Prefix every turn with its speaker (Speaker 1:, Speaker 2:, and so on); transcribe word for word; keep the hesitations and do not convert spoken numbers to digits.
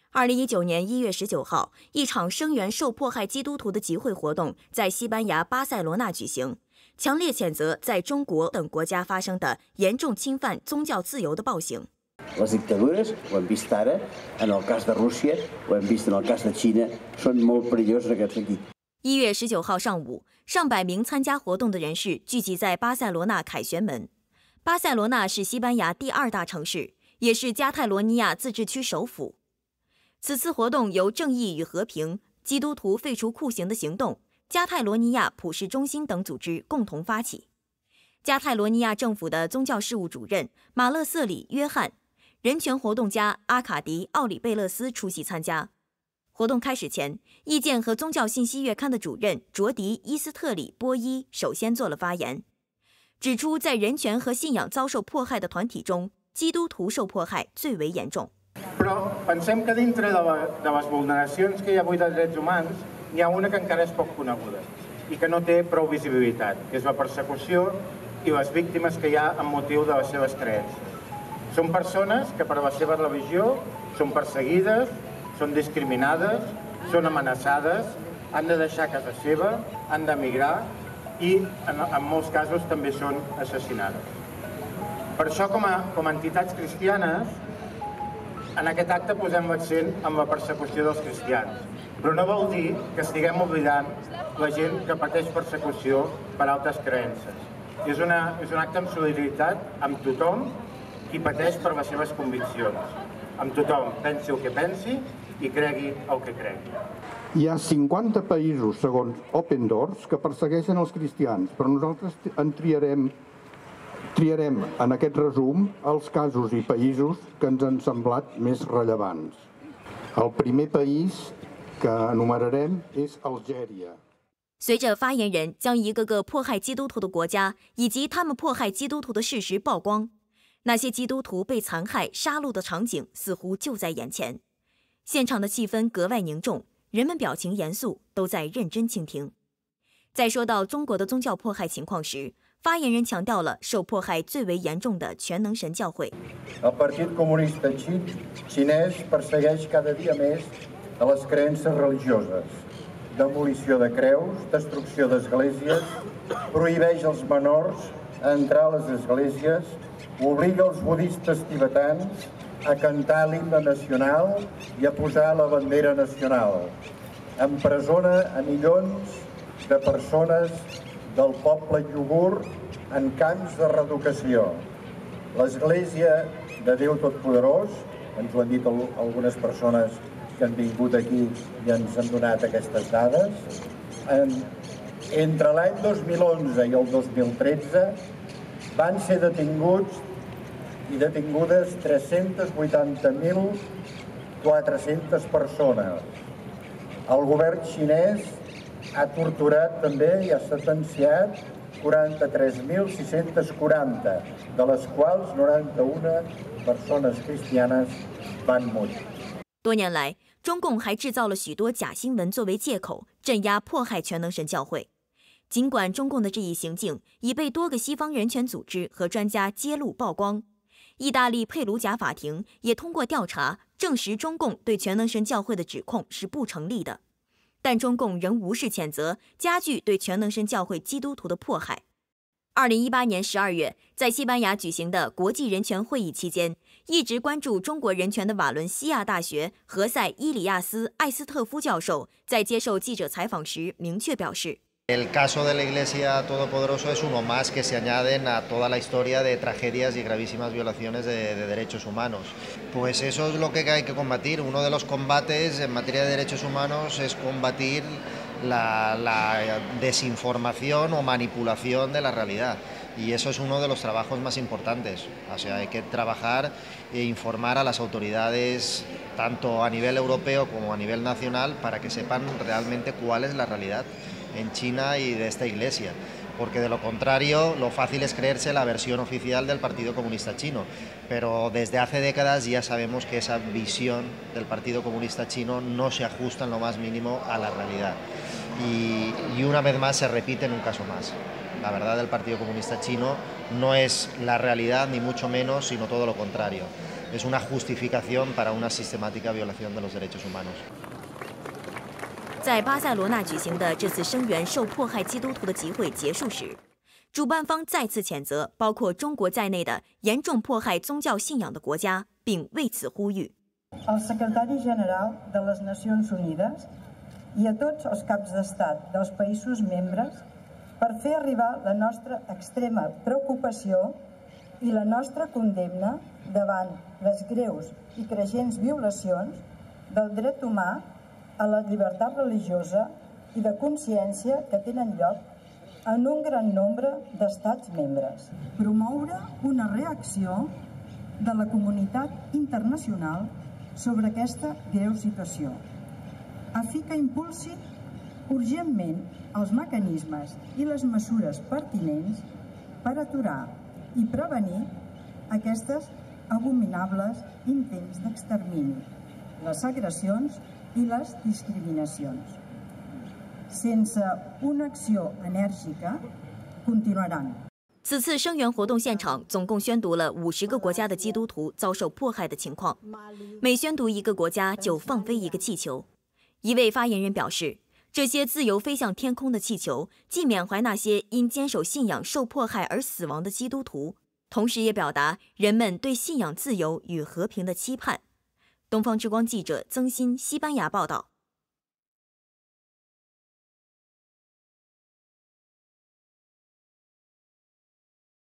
Speaker 1: 二零一九年一月十九号，一场声援受迫害基督徒的集会活动在西班牙巴塞罗那举行，强烈谴责在中国等国家发生的严重侵犯宗教自由的暴行。
Speaker 2: Les dictadures, ho hem vist ara, en el cas de Rússia, ho hem vist en el cas de Xina, són molt perillosos en aquest sentit。
Speaker 1: 一月十九号上午，上百名参加活动的人士聚集在巴塞罗那凯旋门。巴塞罗那是西班牙第二大城市，也是加泰罗尼亚自治区首府。此次活动由正义与和平、基督徒废除酷刑的行动、加泰罗尼亚普世中心等组织共同发起。加泰罗尼亚政府的宗教事务主任马勒瑟里·约翰、人权活动家阿卡迪·奥里贝勒斯出席参加。活动开始前，意见和宗教信息月刊的主任卓迪·伊斯特里波伊首先做了发言，指出在人权和信仰遭受迫害的团体中，基督徒受迫害最为严重。
Speaker 3: Però pensem que dintre de, la, de les vulneracions que hi ha avui dels drets humans, n'hi ha una que encara és poc coneguda i que no té prou visibilitat, que és la persecució i les víctimes que hi ha amb motiu de les seves creences. Són persones que per la seva religió són perseguides, són discriminades, són amenaçades, han de deixar casa seva, han d'emigrar i en, en molts casos també són assassinades. Per això, com a, com a entitats cristianes, en aquest acte posem l'accent en la persecució dels cristians, però no vol dir que estiguem oblidant la gent que pateix persecució per altres creences. És, una, és un acte amb solidaritat amb tothom qui pateix per les seves conviccions, amb tothom, pensi el que pensi i cregui el que cregui.
Speaker 4: Hi ha cinquanta països, segons Open Doors, que persegueixen els cristians, però nosaltres en triarem Triarem en aquest resum els casos i països que ens han semblat més rellevants. El primer país que enumerarem és Algèria。
Speaker 1: 随着发言人将一个个迫害基督徒的国家以及他们迫害基督徒的事实曝光，那些基督徒被残害、杀戮的场景似乎就在眼前。现场的气氛格外凝重，人们表情严肃，都在认真倾听。在说到中国的宗教迫害情况时，发言人强调了受迫害最为严重的全能神教会。
Speaker 5: El Partit Comunista Xinès persegueix cada dia més a les creences religioses. Demolició de creus, destrucció d'esglésies, prohibeix als menors entrar a les esglésies, obliga els budistes tibetans a cantar l'himne nacional i a posar la bandera nacional. Empresona a milions de persones del poble iugur en camps de reeducació. L'Església de Déu Totpoderós, ens ho han dit algunes persones que han vingut aquí i ens han donat aquestes dades, en, entre l'any dos mil onze i el dos mil tretze van ser detinguts i detingudes tres-centes vuitanta mil quatre-centes persones. El govern xinès ha torturat també i ha sentenciat quaranta-tres mil sis-cents quaranta, de les quals noranta-una persones cristianes van morir。
Speaker 1: 多年来，中共还制造了许多假新闻作为借口，镇压迫害全能神教会。尽管中共的这一行径已被多个西方人权组织和专家揭露曝光，意大利佩鲁贾法庭也通过调查证实中共对全能神教会的指控是不成立的。但中共仍无视谴责，加剧对全能神教会基督徒的迫害。二零一八年十二月，在西班牙举行的国际人权会议期间，一直关注中国人权的瓦伦西亚大学何塞·伊里亚斯·艾斯特夫教授在接受记者采访时明确表示。
Speaker 6: El caso de la Iglesia Todopoderoso es uno más que se añaden a toda la historia de tragedias y gravísimas violaciones de, de derechos humanos. Pues eso es lo que hay que combatir. Uno de los combates en materia de derechos humanos es combatir la, la desinformación o manipulación de la realidad. Y eso es uno de los trabajos más importantes. O sea, hay que trabajar e informar a las autoridades, tanto a nivel europeo como a nivel nacional, para que sepan realmente cuál es la realidad en China y de esta iglesia, porque de lo contrario lo fácil es creerse la versión oficial del Partido Comunista Chino, pero desde hace décadas ya sabemos que esa visión del Partido Comunista Chino no se ajusta en lo más mínimo a la realidad y, y una vez más se repite en un caso más. La verdad del Partido Comunista Chino no es la realidad ni mucho menos, sino todo lo contrario. es una justificación para una sistemática violación de los derechos humanos。
Speaker 1: 在巴塞罗那举行的这次声援受迫害基督徒的集会结束时，主办方再次谴责包括中国在内的严重迫害宗教信仰的国家，并为此呼吁。
Speaker 7: El secretari general de les Nacions Unides i a tots els caps d'estat dels països membres per fer arribar la nostra extrema preocupació i la nostra condemna davant les greus i creixents violacions del dret humà a la llibertat religiosa i de consciència que tenen lloc en un gran nombre d'estats membres. Promoure una reacció de la comunitat internacional sobre aquesta greu situació, a fi que impulsi urgentment els mecanismes i les mesures pertinents per aturar i prevenir aquestes abominables intents d'extermini, les agressions i les discriminacions. Sense una acció enèrgica, continuaran。
Speaker 1: 此次声援活动现场总共宣读了五十个国家的基督徒遭受迫害的情况，每宣读一个国家就放飞一个气球。一位发言人表示，这些自由飞向天空的气球既缅怀那些因坚守信仰受迫害而死亡的基督徒，同时也表达人们对信仰自由与和平的期盼。东方之光记者曾鑫，西班牙报道。